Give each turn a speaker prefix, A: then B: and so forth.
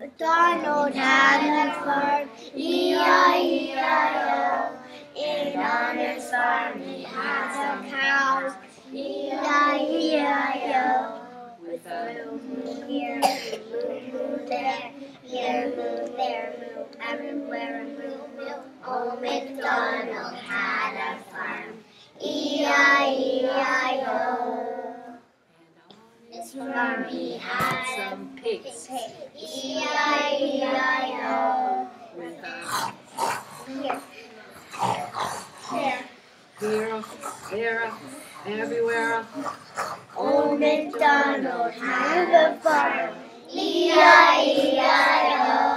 A: MacDonald had a farm, E-I-E-I-O. And on his farm he had some cows, E-I-E-I-O. With a moo here, moo there, here moo, there moo, everywhere a moo. Old MacDonald had a farm, E-I-E-I-O. His farm he had some pigs, E-I-E-I-O. With a here, there, everywhere. Old MacDonald had a farm, E-I-E-I-O.